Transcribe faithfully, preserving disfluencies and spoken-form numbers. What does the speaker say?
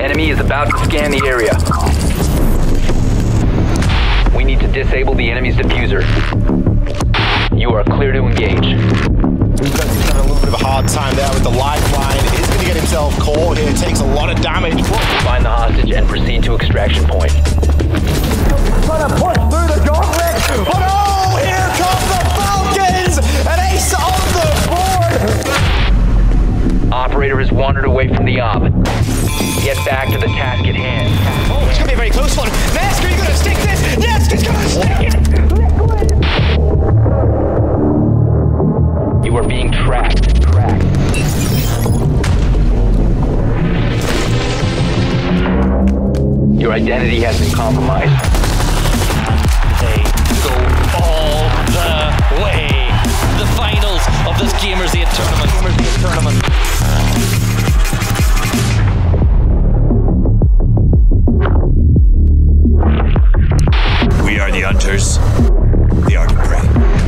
Enemy is about to scan the area. We need to disable the enemy's diffuser. You are clear to engage. He's having a little bit of a hard time there with the lifeline. He's going to get himself caught here. Takes a lot of damage. Find the hostage and proceed to extraction point. Trying to push through the gauntlet. Oh no! Here comes the Falcons! An ace on the board! Operator has wandered away from the op. Get back to the task at hand. Oh, it's going to be a very close one. Mask, are you going to stick this? Yes, he's going to stick it! You are being tracked. Tracked. Your identity has been compromised. They go all the way. The finals of this Gamers eight tournament. Gamers eight tournament. We are the hunters, the art of prey.